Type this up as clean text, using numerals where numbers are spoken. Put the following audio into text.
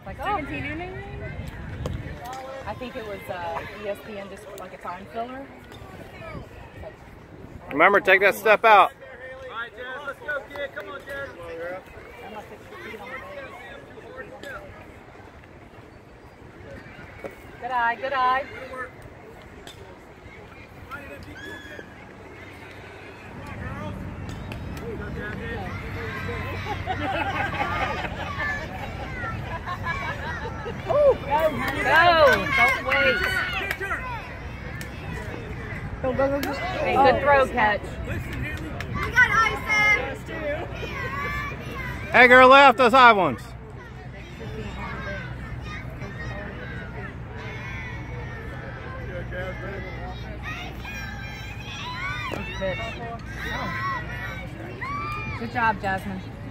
Like, oh. 17 innings? I think it was ESPN, just like a time filler. Remember, take that step out. All right, Jared, let's go, kid. Come on, Jared. Come on, girl. Good eye, good eye. Oh, Go! Don't wait. go. Hey, good throw catch. We got ice. Egger left, those high ones. Good job, Jasmine.